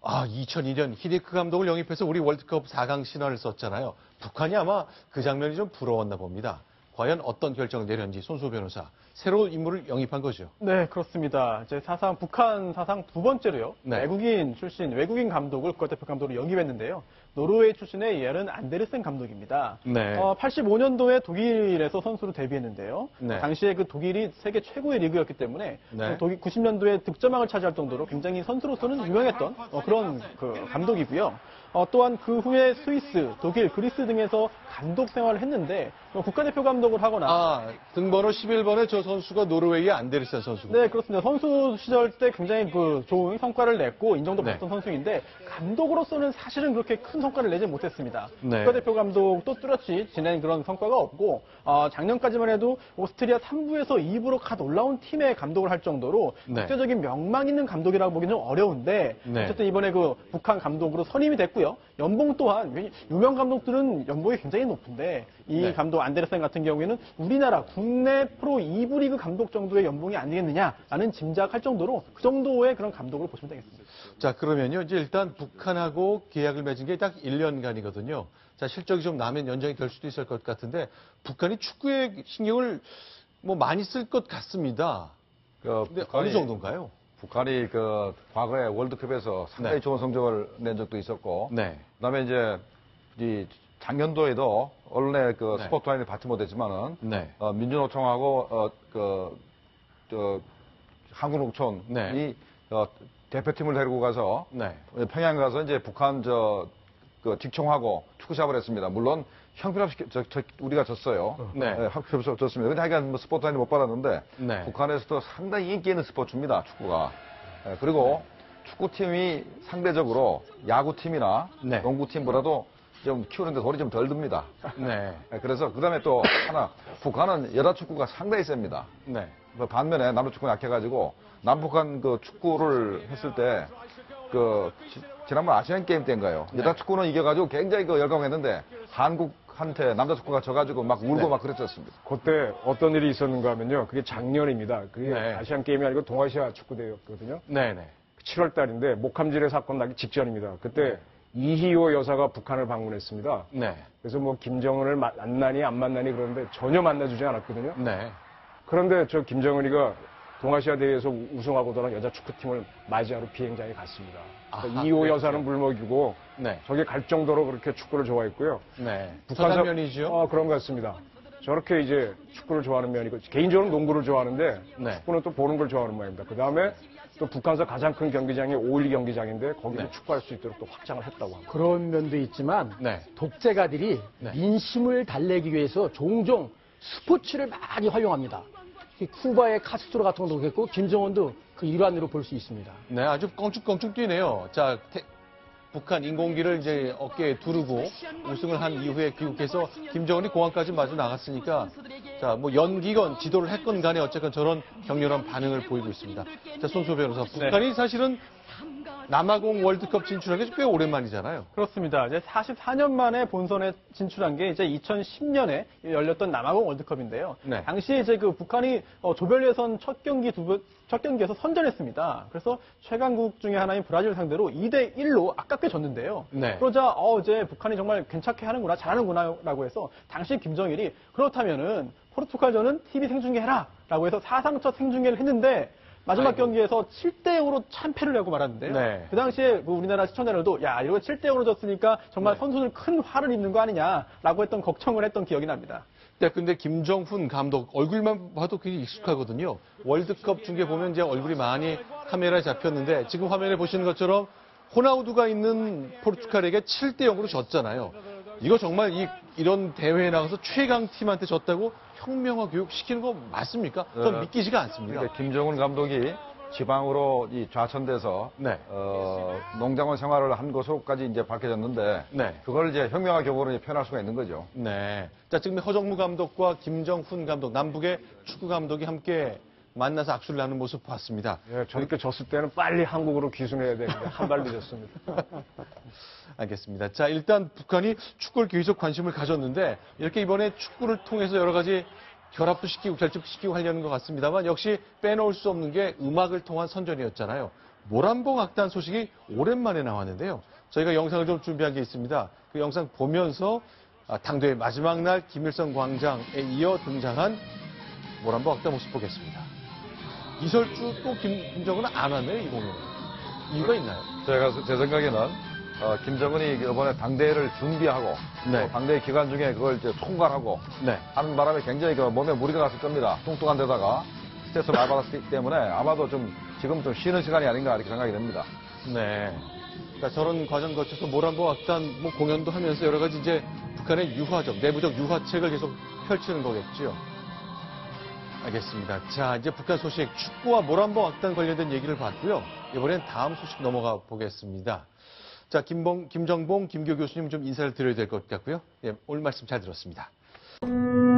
2002년 히데크 감독을 영입해서 우리 월드컵 4강 신화를 썼잖아요. 북한이 아마 그 장면이 좀 부러웠나 봅니다. 과연 어떤 결정을 내렸는지 손수호 변호사, 새로운 인물을 영입한 거죠. 네, 그렇습니다. 이제 북한 사상 두 번째로요. 네. 외국인 감독을 국가대표 감독으로 영입했는데요. 노르웨이 출신의 예른 안데르센 감독입니다. 네. 85년도에 독일에서 선수로 데뷔했는데요. 네. 당시에 그 독일이 세계 최고의 리그였기 때문에 네. 90년도에 득점왕을 차지할 정도로 굉장히 선수로서는 유명했던 그런 감독이고요. 또한 그 후에 스위스, 독일, 그리스 등에서 감독 생활을 했는데 국가대표 감독을 하거나 등번호 11번의 저 선수가 노르웨이의 안데르센 선수고. 네, 그렇습니다. 선수 시절 때 굉장히 좋은 성과를 냈고 인정도 받았던 선수인데 감독으로서는 사실은 그렇게 큰 성과를 내지 못했습니다. 네. 국가대표 감독도 뚜렷이 지낸 그런 성과가 없고 작년까지만 해도 오스트리아 3부에서 2부로 갓 올라온 팀의 감독을 할 정도로 국제적인 명망 있는 감독이라고 보기는 좀 어려운데 어쨌든 이번에 북한 감독으로 선임이 됐고요. 연봉 또한 유명 감독들은 연봉이 굉장히 높은데 이 감독 안데르센 같은 경우에는 우리나라 국내 프로 2부 리그 감독 정도의 연봉이 아니겠느냐라는 짐작할 정도로 그 정도의 그런 감독을 보시면 되겠습니다. 자, 그러면요. 이제 일단 북한하고 계약을 맺은 게 딱 1년간이거든요. 자, 실적이 좀 나면 연장이 될 수도 있을 것 같은데 북한이 축구에 신경을 많이 쓸 것 같습니다. 근데 어느 정도인가요? 북한이 과거에 월드컵에서 상당히 좋은 성적을 낸 적도 있었고, 그다음에 이제 이 작년도에도 언론에 스포트라인을 받지 못했지만은 민주노총하고 한국농촌이 대표팀을 데리고 가서 평양 가서 이제 북한 직총하고 축구시합을 했습니다. 물론 형편없이 우리가 졌어요. 형편없이 졌습니다. 근데 하여간 스포트라인을 못 받았는데 북한에서도 상당히 인기 있는 스포츠입니다. 축구가. 그리고 축구팀이 상대적으로 야구팀이나 농구팀보다도 좀 키우는데 돈이 좀 덜 듭니다. 그래서 그다음에 또 하나 북한은 여자 축구가 상당히 셉니다. 반면에 남자 축구는 약해가지고 남북한 축구를 했을 때 지난번 아시안 게임 때인가요? 여자 축구는 이겨가지고 굉장히 열광했는데 한국한테 남자 축구가 져가지고 막 울고 막 그랬었습니다. 그때 어떤 일이 있었는가 하면요. 그게 작년입니다. 그게 아시안 게임이 아니고 동아시아 축구대회였거든요. 7월 달인데 목함질의 사건 나기 직전입니다. 그때 이희호 여사가 북한을 방문했습니다. 그래서 김정은을 만나니 안 만나니 그러는데 전혀 만나주지 않았거든요. 그런데 저 김정은이가 동아시아 대회에서 우승하고 돌아온 여자 축구팀을 맞이하러 비행장에 갔습니다. 이호 여사는 물먹이고 저게 갈 정도로 그렇게 축구를 좋아했고요. 북한 면이죠? 그런 것 같습니다. 저렇게 이제 축구를 좋아하는 면이고 개인적으로 농구를 좋아하는데 축구는 또 보는 걸 좋아하는 모양입니다. 그 다음에 또 북한에서 가장 큰 경기장이 5.1 경기장인데 거기서 축구할 수 있도록 또 확장을 했다고 합니다. 그런 면도 있지만 독재가들이 민심을 달래기 위해서 종종 스포츠를 많이 활용합니다. 쿠바의 카스트로 같은 것도 그랬고 김정은도 그 일환으로 볼 수 있습니다. 아주 껑쭉껑쭉 뛰네요. 자, 북한 인공기를 이제 어깨에 두르고 우승을 한 이후에 귀국해서 김정은이 공항까지 마주 나갔으니까 자, 연기건 지도를 했건 간에 어쨌건 저런 격렬한 반응을 보이고 있습니다. 자, 손수호 변호사, 북한이 사실은 남아공 월드컵 진출한 게 꽤 오랜만이잖아요. 그렇습니다. 이제 44년 만에 본선에 진출한 게 이제 2010년에 열렸던 남아공 월드컵인데요. 당시에 이제 북한이 조별 예선 첫 경기에서 선전했습니다. 그래서 최강국 중에 하나인 브라질 상대로 2대1로 아깝게 졌는데요. 그러자 이제 북한이 정말 괜찮게 하는구나, 잘하는구나라고 해서 당시 김정일이 그렇다면은 포르투갈전은 TV 생중계해라라고 해서 사상 첫 생중계를 했는데 마지막 경기에서 7대0으로 참패를 내고 말았는데요. 그 당시에 우리나라 시청자들도 이거 7대0으로 졌으니까 정말 선수들 큰 화를 입는 거 아니냐라고 했던 걱정을 했던 기억이 납니다. 근데 김정훈 감독 얼굴만 봐도 굉장히 익숙하거든요. 월드컵 중계 보면 이제 얼굴이 많이 카메라에 잡혔는데 지금 화면에 보시는 것처럼 호나우두가 있는 포르투갈에게 7대0으로 졌잖아요. 이거 정말 이런 대회에 나가서 최강 팀한테 졌다고 혁명화 교육 시키는 거 맞습니까? 전 믿기지가 않습니다. 그러니까 김정은 감독이 지방으로 좌천돼서 농장원 생활을 한 것으로까지 이제 밝혀졌는데 그걸 이제 혁명화 교육으로 표현할 수가 있는 거죠. 자, 지금 허정무 감독과 김정훈 감독, 남북의 축구 감독이 함께 만나서 악수를 나눈 모습 봤습니다. 저렇게 졌을 때는 빨리 한국으로 귀순해야 되는데 한 발 늦었습니다. 알겠습니다. 자, 일단 북한이 축구를 계속 관심을 가졌는데 이렇게 이번에 축구를 통해서 여러 가지 결합도 시키고 결집시키고 하려는 것 같습니다만 역시 빼놓을 수 없는 게 음악을 통한 선전이었잖아요. 모란봉 악단 소식이 오랜만에 나왔는데요. 저희가 영상을 좀 준비한 게 있습니다. 그 영상 보면서 당대회 마지막 날 김일성 광장에 이어 등장한 모란봉 악단 모습 보겠습니다. 이설주 또 김정은은 안 왔네요, 이 공연에. 이유가 있나요? 제 생각에는 김정은이 이번에 당대회를 준비하고 네. 당대회 기간 중에 그걸 이제 총괄하고 네. 하는 바람에 굉장히 몸에 무리가 갔을 겁니다. 뚱뚱한 데다가 스트레스를 많이 받았기 때문에 아마도 지금 좀 쉬는 시간이 아닌가 이렇게 생각이 됩니다. 네. 그러니까 저런 과정 거쳐서 모란봉 악단 공연도 하면서 여러 가지 이제 북한의 유화적, 내부적 유화책을 계속 펼치는 거겠죠. 알겠습니다. 자, 이제 북한 소식, 축구와 모란봉 악단 관련된 얘기를 봤고요. 이번엔 다음 소식 넘어가 보겠습니다. 자, 김정봉, 김교 교수님 좀 인사를 드려야 될 것 같고요. 예, 오늘 말씀 잘 들었습니다.